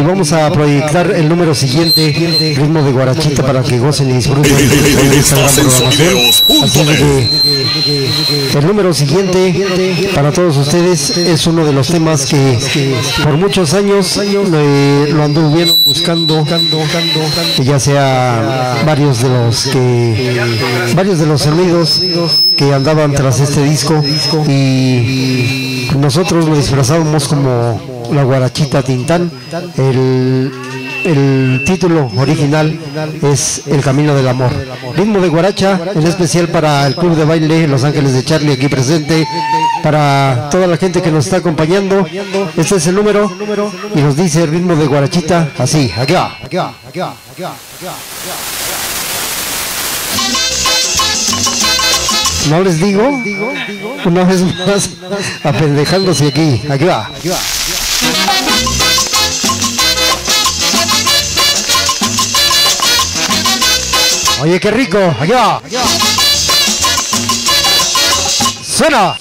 vamos a proyectar el número siguiente, ritmo de guarachita, para que gocen y disfruten de esta gran programación. Así que el número siguiente para todos ustedes es uno de los temas que por muchos años lo anduvieron buscando, ya sea varios de los sonidos que andaban tras este disco, y nosotros lo disfrazábamos como la guarachita Tintán. El título original es El Camino del Amor. Ritmo de guaracha, en especial para el Club de Baile Los Ángeles de Charlie aquí presente, para toda la gente que nos está acompañando. Este es el número y nos dice ritmo de guarachita así, aquí va. No les digo, una vez más, apendejándose aquí va. Oye, qué rico, aquí va. Suena.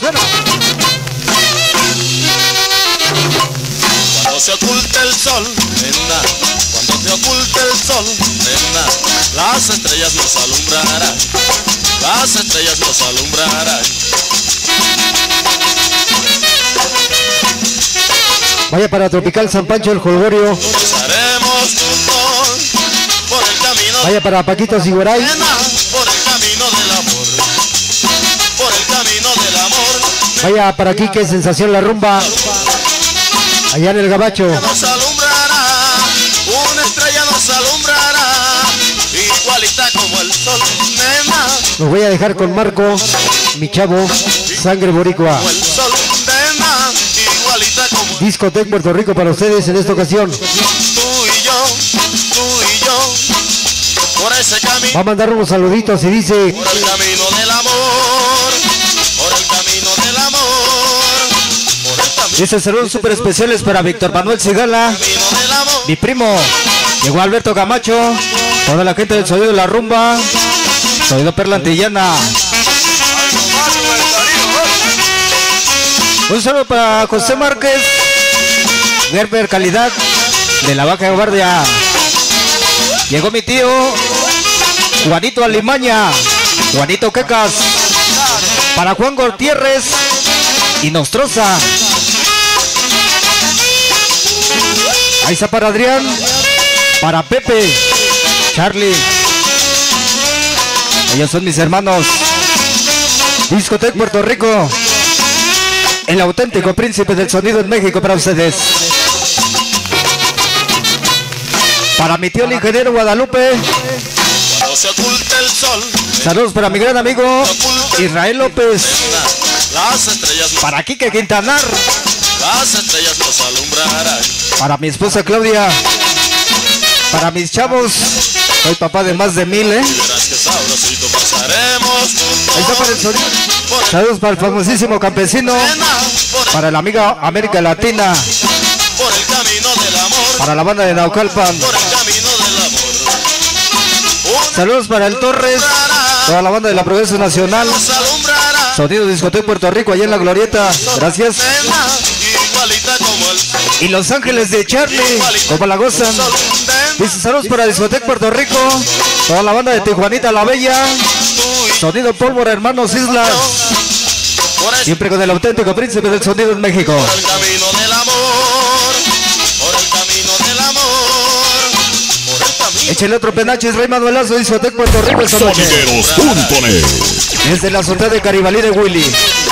Cuando se oculte el sol, nena, cuando se oculte el sol, nena, las estrellas nos alumbrarán, las estrellas nos alumbrarán. Vaya para Tropical San Pancho el Jolgorio. Cruzaremos juntos por el camino. Vaya para Paquito Siguray. Por el camino del amor, por el camino del amor. Vaya para aquí, que sensación la rumba. Allá en el Gabacho. Nos alumbrará, una estrella nos alumbrará, igualita como el sol, nena. Los voy a dejar con Marco, mi chavo, sangre boricua. Como el sol, nena, igualita como el Discotec Puerto Rico para ustedes en esta ocasión. tú y yo, por ese camino. Va a mandar unos saluditos y dice: Por el camino del amor, por el camino del amor, por el camino Dice saludos súper especiales para Víctor Manuel Sigala, del amor. mi primo. Llegó Alberto Camacho, toda la gente del Sonido de la Rumba, Sonido Perla Antillana. Un saludo para José Márquez, Gerber Calidad, de la Baja Guardia. Llegó mi tío Juanito Alimaña, Juanito Quecas, para Juan Gutiérrez y Nostroza. Ahí está para Adrián, para Pepe, Charlie. Ellos son mis hermanos. Discotec Puerto Rico, el auténtico príncipe del sonido en México para ustedes. Para mi tío el ingeniero Guadalupe. Cuando se oculte el sol, Saludos para mi gran amigo Israel López. las estrellas, Para Quique Quintanar. las estrellas nos alumbrarán. Para mi esposa Claudia. Para mis chavos. Soy papá de más de 1000, ¿eh? Verás que sabrosito pasaremos juntos. Ahí está para el sonido. Por el Saludos para el famosísimo campesino. por el, Para la amiga América Latina. por el camino del amor, Para la banda de Naucalpan. por el camino del amor. Saludos para el Torres. Toda la banda de la Progreso Nacional. Nos alumbrará, Sonido Discoteca Puerto Rico, allá en la Glorieta. Gracias. nena, igualita como el sol, Y Los Ángeles de Charlie, como la gozan. nena, Dice saludos para Discoteca Puerto Rico. Toda la banda de Tijuanita La Bella. tú y Sonido Pólvora, hermanos Islas. por ese Siempre con el auténtico príncipe del sonido en México. por el camino del amor, por el camino del amor, por el camino. Échale otro penacho, Rey Manuelazo, Discoteca Puerto Rico esta noche. Sonideros.net. Desde la azotea de Caribalí de Willy.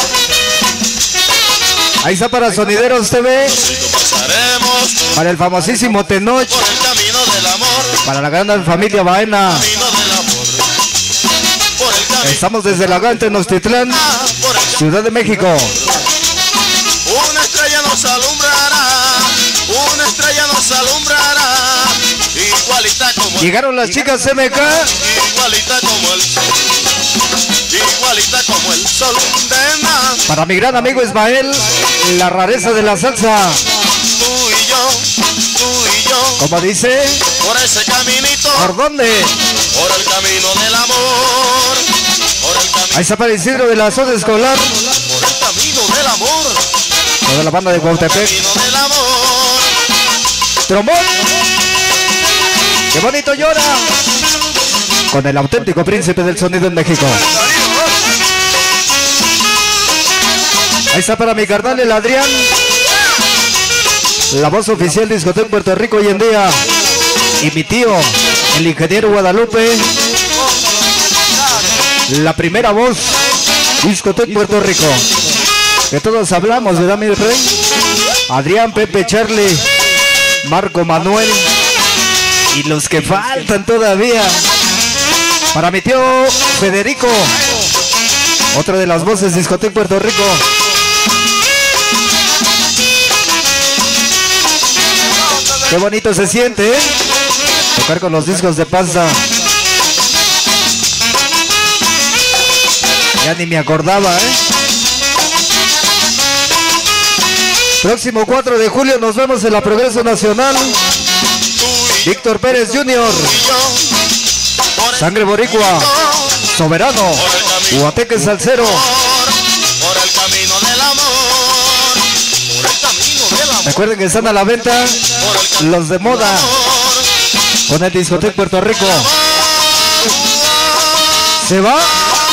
Ahí está para Sonideros TV. Pasaremos Para el famosísimo Tenoch. por el camino del amor, Para la gran familia Baena. camino del amor, por el camino, Estamos desde la Gran Tenochtitlán, por el Ciudad de México. una estrella nos alumbrará, una estrella nos alumbrará, igualita como el, Llegaron las chicas MK. igualita como el sol, igualita como el sol, nena, Para mi gran amigo Ismael, la rareza de la salsa. tú y yo, Como dice, por ese caminito, ¿por dónde? por el camino del amor, por el camino, Ahí está para Isidro de la zona escolar. por el camino del amor, Toda la banda de Cuautepec. camino del amor, trombón. Qué bonito llora. Con el auténtico príncipe del sonido en México. Ahí está para mi carnal el Adrián. La voz oficial de Discoteca Puerto Rico hoy en día. Y mi tío, el ingeniero Guadalupe. La primera voz, Discoteca Puerto Rico. Que todos hablamos, ¿verdad, mi rey? Adrián, Pepe, Charlie, Marco, Manuel. Y los que faltan todavía. Para mi tío Federico. Otra de las voces de Discoteca Puerto Rico. Qué bonito se siente, ¿eh? Tocar con los discos de panza. Ya ni me acordaba, ¿eh? Próximo 4 de julio nos vemos en la Progreso Nacional. Víctor Pérez Jr. Sangre Boricua. Soberano. Huateque Salsero. Recuerden que están a la venta los de moda con el Discoteca Puerto Rico. Se va.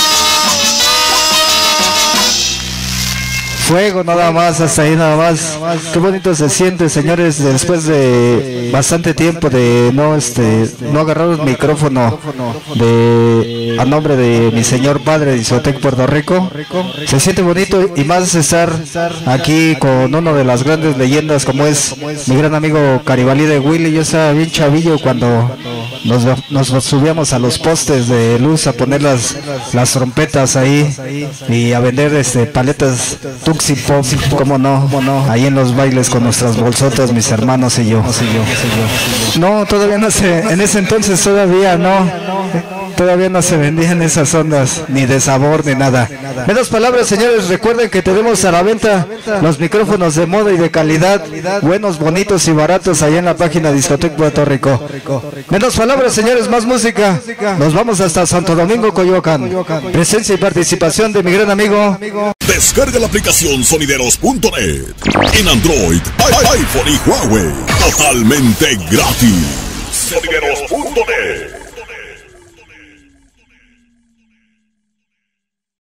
Fuego nada más, hasta ahí nada más. Qué bonito se siente, señores, después de bastante tiempo de no agarrar un micrófono a nombre de mi señor padre de Discoteca Puerto Rico. Se siente bonito y más estar aquí con uno de las grandes leyendas como es mi gran amigo Caribalí de Willy. Yo estaba bien chavillo cuando nos subíamos a los postes de luz a poner las trompetas ahí y a vender paletas Tuxi Pop, cómo no, ahí en los bailes con nuestras bolsotas, mis hermanos y yo. No, todavía no se, en ese entonces todavía no se vendían esas ondas, ni de sabor ni nada. Menos palabras, señores, recuerden que tenemos a la venta los micrófonos de moda y de calidad, buenos, bonitos y baratos allá en la página Discoteca Puerto Rico. Menos palabras, señores, más música. Nos vamos hasta Santo Domingo, Coyoacán. Presencia y participación de mi gran amigo. Descarga la aplicación sonideros.net en Android, iPhone y Huawei. Totalmente gratis. Sonideros.net.